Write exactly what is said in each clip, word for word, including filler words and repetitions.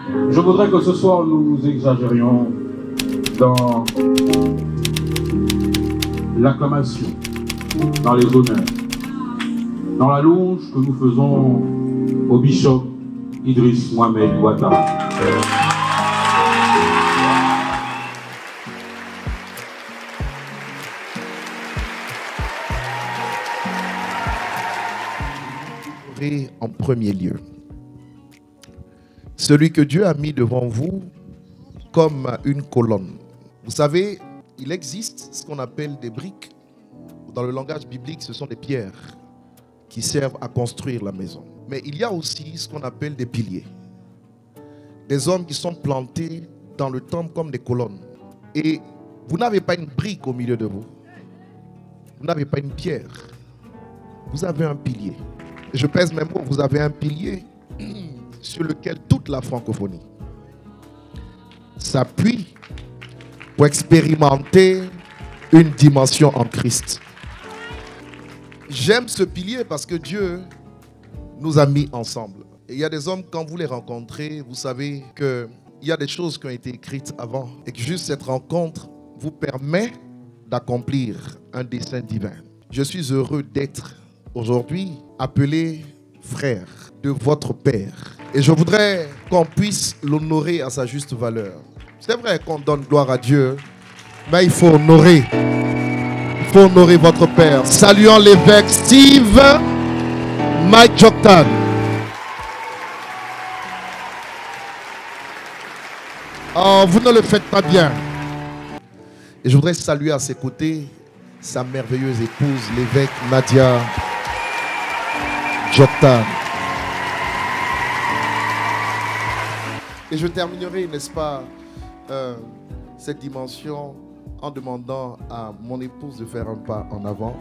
Je voudrais que ce soir nous exagérions dans l'acclamation, dans les honneurs, dans la louange que nous faisons au bishop Idriss Mohamed Ouattara. En premier lieu, celui que Dieu a mis devant vous comme une colonne. Vous savez, il existe ce qu'on appelle des briques. Dans le langage biblique, ce sont des pierres qui servent à construire la maison. Mais il y a aussi ce qu'on appelle des piliers. Des hommes qui sont plantés dans le temple comme des colonnes. Et vous n'avez pas une brique au milieu de vous. Vous n'avez pas une pierre. Vous avez un pilier. Je pèse mes mots, vous avez un pilier sur lequel toute la francophonie s'appuie pour expérimenter une dimension en Christ. J'aime ce pilier parce que Dieu nous a mis ensemble. Et il y a des hommes, quand vous les rencontrez, vous savez qu'il y a des choses qui ont été écrites avant et que juste cette rencontre vous permet d'accomplir un dessein divin. Je suis heureux d'être aujourd'hui appelé frère de votre Père. Et je voudrais qu'on puisse l'honorer à sa juste valeur. C'est vrai qu'on donne gloire à Dieu, mais il faut honorer. Il faut honorer votre Père. Saluons l'évêque Steve Mike Joktan. Oh, vous ne le faites pas bien. Et je voudrais saluer à ses côtés sa merveilleuse épouse, l'évêque Nadia Joktan. Et je terminerai, n'est-ce pas, euh, cette dimension en demandant à mon épouse de faire un pas en avant.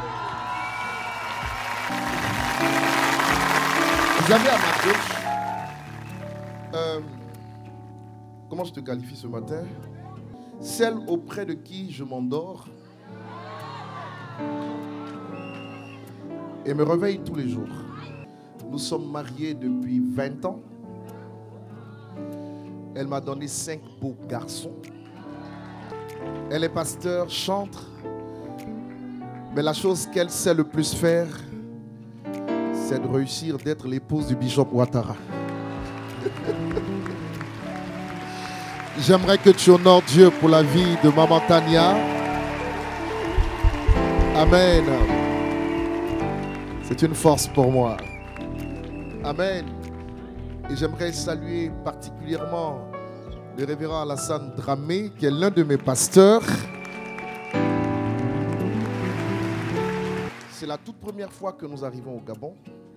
Vous avez à ma gauche, euh, comment je te qualifie ce matin? Celle auprès de qui je m'endors et me réveille tous les jours. Nous sommes mariés depuis vingt ans. Elle m'a donné cinq beaux garçons. Elle est pasteur, chantre. Mais la chose qu'elle sait le plus faire, c'est de réussir d'être l'épouse du bishop Ouattara. J'aimerais que tu honores Dieu pour la vie de Maman Tania. Amen. C'est une force pour moi. Amen. Et j'aimerais saluer particulièrement le révérend Alassane Dramé, qui est l'un de mes pasteurs. C'est la toute première fois que nous arrivons au Gabon.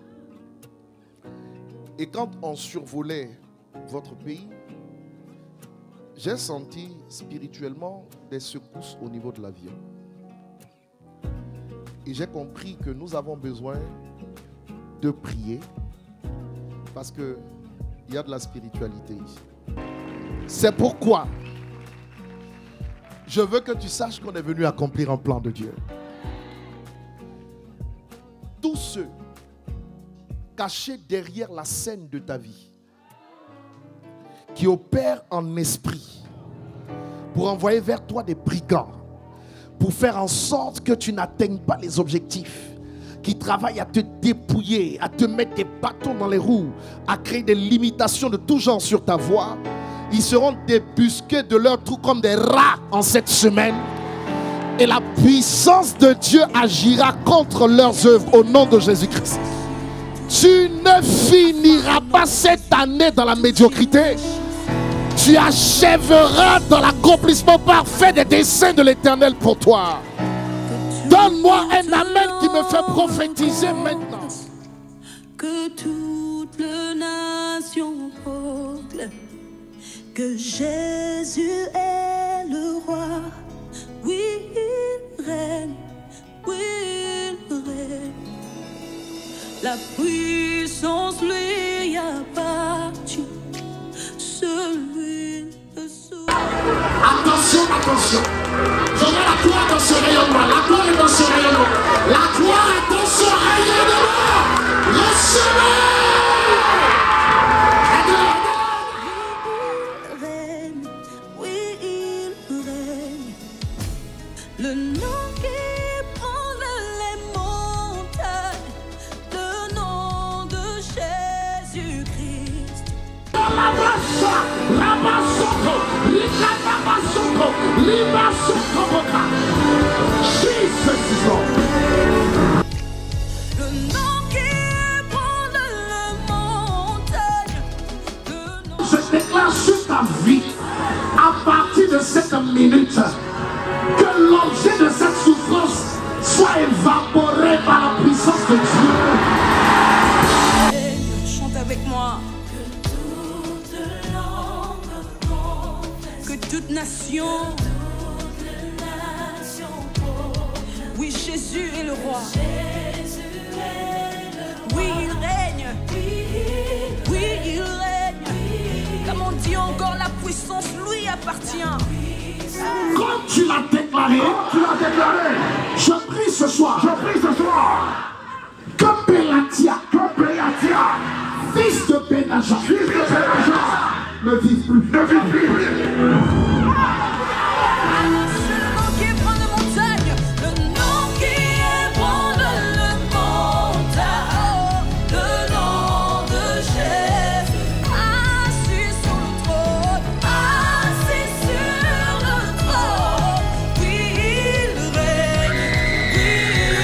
Et quand on survolait votre pays, j'ai senti spirituellement des secousses au niveau de l'avion. Et j'ai compris que nous avons besoin de prier parce qu'il y a de la spiritualité ici. C'est pourquoi je veux que tu saches qu'on est venu accomplir un plan de Dieu. Tous ceux cachés derrière la scène de ta vie, qui opèrent en esprit pour envoyer vers toi des brigands, pour faire en sorte que tu n'atteignes pas les objectifs, qui travaillent à te dépouiller, à te mettre des bâtons dans les roues, à créer des limitations de tout genre sur ta voie, ils seront débusqués de leur trou comme des rats en cette semaine. Et la puissance de Dieu agira contre leurs œuvres au nom de Jésus-Christ. Tu ne finiras pas cette année dans la médiocrité. Tu achèveras dans l'accomplissement parfait des desseins de l'Éternel pour toi. Donne-moi un amen qui me fait prophétiser maintenant. Que toute la nation proclame que Jésus est le roi. Oui, il règne, oui, il règne. La puissance lui appartient. Celui de sous. Attention, attention. Je vois la gloire dans ce rayonnement. La gloire est dans ce rayonnement. La gloire est dans ce rayonnement. Recevez. Libération convoca. Jesus is Lord. Le nom qui ébranle la montagne. Le nom... Je déclare sur ta vie, à partir de cette minute, que l'objet de cette souffrance soit évaporé par la puissance de Dieu. Chante avec moi. Que toute nation, oui, Jésus est le roi. Oui, il règne. Oui, il règne. Comme on dit encore, la puissance lui appartient. Comme tu l'as déclaré, tu l'as déclaré. Je prie ce soir. Je prie ce soir. Que Pélatia, que Pélatia, fils de Bénaja, fils de Bénaja, ne vive plus, ne vive plus. C'est le nom qui ébranle la montagne. Le nom qui ébranle la montagne. Le nom de Jésus. Assis sur le trône. Assis sur le trône. Oui, il règne. Oui, il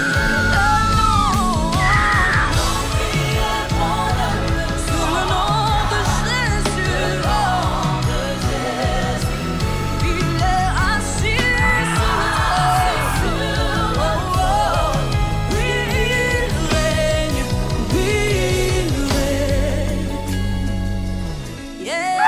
règne. Sur le nom de Jésus. Il est assis sur le trône. Oui, il règne. Oui, il règne. Yeah.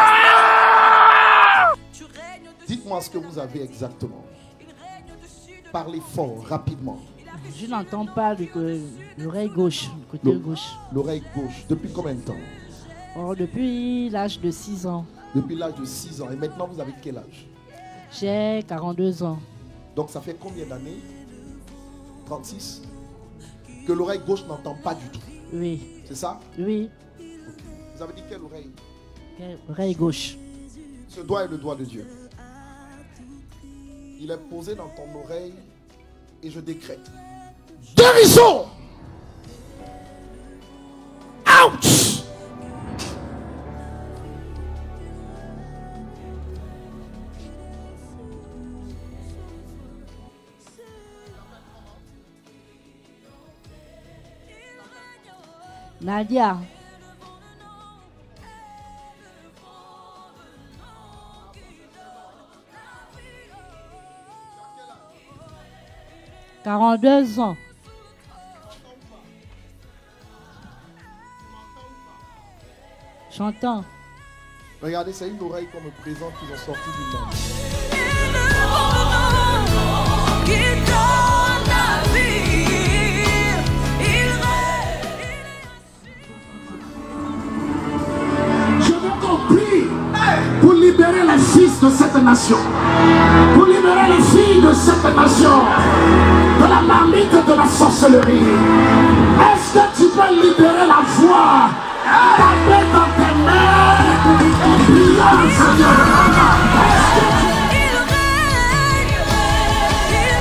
Tu règnes dessus. Dites-moi ce que vous avez exactement. Il règne dessus de Parlez fort, rapidement. Je n'entends pas de que- l'oreille gauche, le côté Le- gauche. L'oreille gauche. Depuis combien de temps? Oh, depuis l'âge de six ans, Depuis l'âge de six ans. Et maintenant, vous avez quel âge? j'ai quarante-deux ans. Donc, ça fait combien d'années? trente-six. Que l'oreille gauche n'entend pas du tout. Oui, C'est ça? oui, Vous avez dit quelle oreille? l'oreille gauche. Ce doigt est le doigt de Dieu. Il est posé dans ton oreille et je décrète. Guérison! Ouch! Nadia, quarante-deux ans. J'entends. Regardez, c'est une oreille qu'on me présente qu'ils ont sorti du monde. qui donne la vie. Il règne. Je veux qu'on prie pour libérer les fils de cette nation. Pour libérer les filles de cette nation. De la marmite de la sorcellerie. Est-ce que tu peux libérer la voix? Taper dans tes mains. Prions le Seigneur. Il règne, il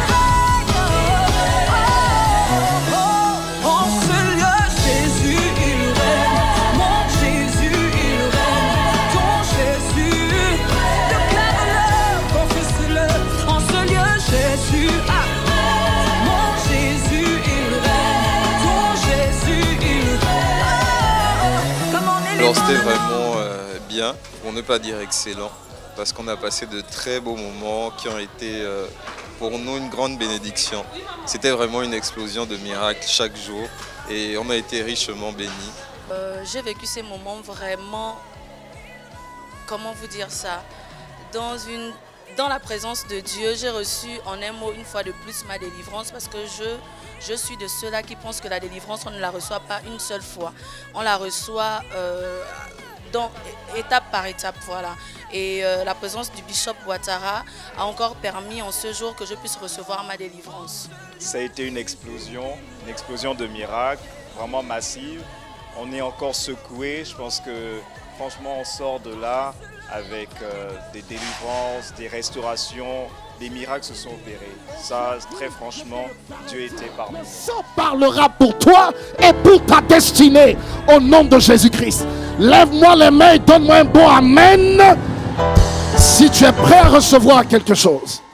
règne. En ce lieu, Jésus, il règne. Mon Jésus, il règne. Ton Jésus, déclare-le, confesse-le. En ce lieu, Jésus, ah. Mon Jésus, il règne. Ton Jésus, il règne. Comme on est les Alors c'était mains de- vraiment euh, bien, pour ne pas dire excellent, parce qu'on a passé de très beaux moments qui ont été euh, pour nous une grande bénédiction. C'était vraiment une explosion de miracles chaque jour et on a été richement bénis. Euh, j'ai vécu ces moments vraiment, comment vous dire ça, dans, une, dans la présence de Dieu. J'ai reçu en un mot une fois de plus ma délivrance parce que je, je suis de ceux-là qui pensent que la délivrance, on ne la reçoit pas une seule fois. On la reçoit euh, dans, étape par étape, voilà. Et euh, la présence du bishop Ouattara a encore permis en ce jour que je puisse recevoir ma délivrance. Ça a été une explosion, une explosion de miracles, vraiment massive. On est encore secoué. Je pense que franchement, on sort de là avec euh, des délivrances, des restaurations, des miracles se sont opérés. Ça, très franchement, Dieu était parmi nous. Ça parlera pour toi et pour ta destinée au nom de Jésus-Christ. Lève-moi les mains et donne-moi un bon amen. Si tu es prêt à recevoir quelque chose,